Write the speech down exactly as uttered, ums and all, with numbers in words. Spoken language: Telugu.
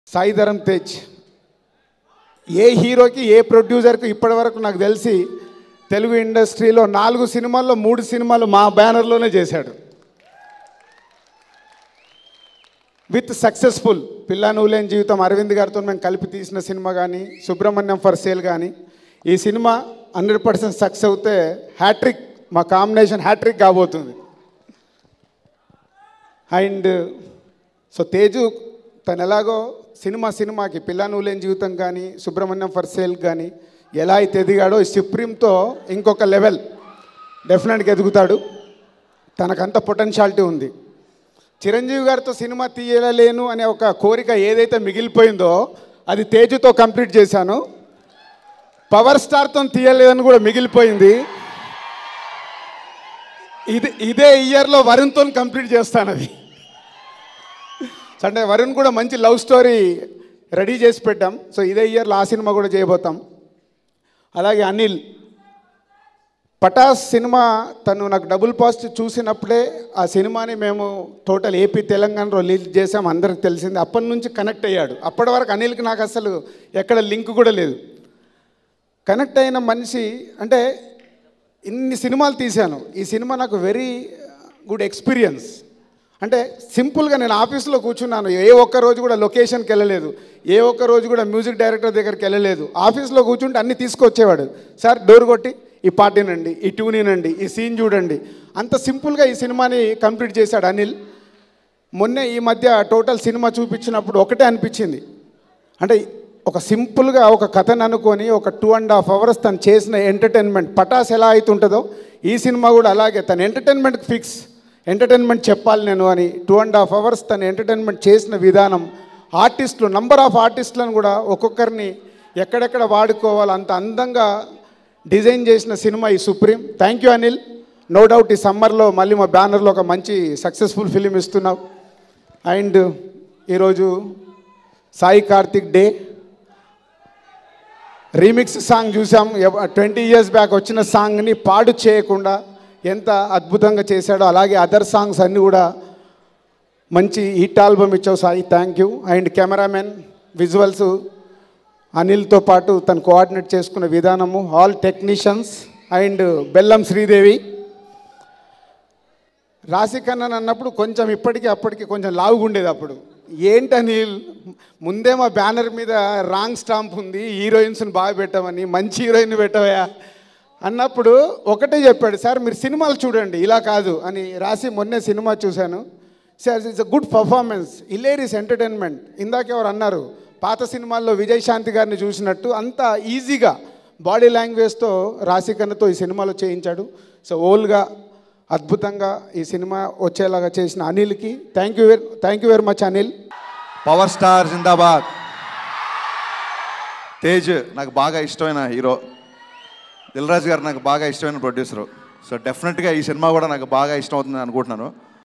సాయి ధరమ్ తేజ్ ఏ హీరోకి ఏ ప్రొడ్యూసర్కి ఇప్పటివరకు నాకు తెలిసి తెలుగు ఇండస్ట్రీలో నాలుగు సినిమాల్లో మూడు సినిమాలు మా బ్యానర్లోనే చేశాడు. With successful. పిల్లా నువ్వులేని జీవితం అరవింద్ గారితో మేము కలిపి తీసిన సినిమా కానీ, సుబ్రహ్మణ్యం ఫర్ సేల్ కానీ, ఈ సినిమా హండ్రెడ్ పర్సెంట్ సక్సెస్ అవుతే హ్యాట్రిక్, మా కాంబినేషన్ హ్యాట్రిక్ కాబోతుంది. అండ్ సో తేజు తను ఎలాగో సినిమా సినిమాకి పిల్లా నువ్వులేని జీవితం కానీ, సుబ్రహ్మణ్యం ఫర్ సేల్ కానీ ఎలా అయితే ఎదిగాడో ఈ సుప్రీంతో ఇంకొక లెవెల్ డెఫినెట్గా ఎదుగుతాడు. తనకంత పొటెన్షియాలిటీ ఉంది. చిరంజీవి గారితో సినిమా తీయలేను అనే ఒక కోరిక ఏదైతే మిగిలిపోయిందో అది తేజుతో కంప్లీట్ చేశాను. పవర్ స్టార్తో తీయలేదని కూడా మిగిలిపోయింది. ఇది ఇదే ఇయర్లో వరుణ్తో కంప్లీట్ చేస్తాను అది. అంటే వరుణ్ కూడా మంచి లవ్ స్టోరీ రెడీ చేసి పెట్టాం. సో ఇదే ఇయర్లో ఆ సినిమా కూడా చేయబోతాం. అలాగే అనిల్ పటాస్ సినిమా తను నాకు డబుల్ పాజిటివ్ చూసినప్పుడే ఆ సినిమాని మేము టోటల్ ఏపీ తెలంగాణలో రిలీజ్ చేసాం, అందరికి తెలిసింది. అప్పటి నుంచి కనెక్ట్ అయ్యాడు. అప్పటి వరకు అనిల్కి నాకు అసలు ఎక్కడ లింక్ కూడా లేదు. కనెక్ట్ అయిన మనిషి అంటే ఇన్ని సినిమాలు తీశాను. ఈ సినిమా నాకు వెరీ గుడ్ ఎక్స్పీరియన్స్. అంటే సింపుల్గా నేను ఆఫీస్లో కూర్చున్నాను, ఏ ఒక్క రోజు కూడా లొకేషన్కి వెళ్ళలేదు, ఏ ఒక్క రోజు కూడా మ్యూజిక్ డైరెక్టర్ దగ్గరికి వెళ్ళలేదు. ఆఫీస్లో కూర్చుంటే అన్నీ తీసుకొచ్చేవాడు. సార్ డోర్ కొట్టి ఈ పాట వినండి, ఈ ట్యూన్ వినండి, ఈ సీన్ చూడండి. అంత సింపుల్గా ఈ సినిమాని కంప్లీట్ చేశాడు అనిల్. మొన్నే ఈ మధ్య టోటల్ సినిమా చూపించినప్పుడు ఒకటే అనిపించింది, అంటే ఒక సింపుల్గా ఒక కథను అనుకొని ఒక టూ అండ్ హాఫ్ అవర్స్ తను చేసిన ఎంటర్టైన్మెంట్ పటాస్ ఎలా అవుతుంటుందో ఈ సినిమా కూడా అలాగే. తన ఎంటర్టైన్మెంట్కి ఫిక్స్, ఎంటర్టైన్మెంట్ చెప్పాలి నేను అని టూ అండ్ హాఫ్ అవర్స్ తను ఎంటర్టైన్మెంట్ చేసిన విధానం, ఆర్టిస్టులు నంబర్ ఆఫ్ ఆర్టిస్టులను కూడా ఒక్కొక్కరిని ఎక్కడెక్కడ వాడుకోవాలి అంత అందంగా డిజైన్ చేసిన సినిమా ఈ Supreme. Thank you Anil. No doubt ఈ సమ్మర్లో మళ్ళీ మా బ్యానర్లో ఒక మంచి సక్సెస్ఫుల్ ఫిలిం ఇస్తున్నాం. అండ్ ఈరోజు Sai Karthik day remix song చూసాం. ట్వంటీ ఇయర్స్ బ్యాక్ వచ్చిన సాంగ్ని పాడు చేయకుండా ఎంత అద్భుతంగా చేశాడో, అలాగే అదర్ సాంగ్స్ అన్నీ కూడా మంచి హిట్ ఆల్బమ్ ఇచ్చావు Sai, thank you. And cameraman, visuals అనిల్తో పాటు తను కోఆర్డినేట్ చేసుకున్న విధానము, ఆల్ టెక్నీషియన్స్ అండ్ బెల్లం శ్రీదేవి. రాశికన్నన్ అన్నప్పుడు కొంచెం ఇప్పటికీ అప్పటికి కొంచెం లావుగుండేది. అప్పుడు ఏంటి అనిల్ ముందే మా బ్యానర్ మీద రాంగ్ స్టాంప్ ఉంది, హీరోయిన్స్ని బాగా పెట్టమని, మంచి హీరోయిన్ పెట్టవయా అన్నప్పుడు ఒకటే చెప్పాడు, సార్ మీరు సినిమాలు చూడండి ఇలా కాదు అని. రాసి మొన్నే సినిమా చూశాను. Sir it's a good performance, hilarious entertainment. ఇందాక ఎవరు అన్నారు పాత సినిమాల్లో విజయశాంతి గారిని చూసినట్టు అంత ఈజీగా బాడీ లాంగ్వేజ్తో రాశికన్నతో ఈ సినిమాలో చేయించాడు. సో ఓల్గా అద్భుతంగా ఈ సినిమా వచ్చేలాగా చేసిన అనిల్కి thank you very thank you very much Anil. Power star జిందాబాద్. తేజ్ నాకు బాగా ఇష్టమైన హీరో, దిల్ రాజు గారు నాకు బాగా ఇష్టమైన ప్రొడ్యూసరు. సో డెఫినెట్గా ఈ సినిమా కూడా నాకు బాగా ఇష్టం అవుతుంది అనుకుంటున్నాను.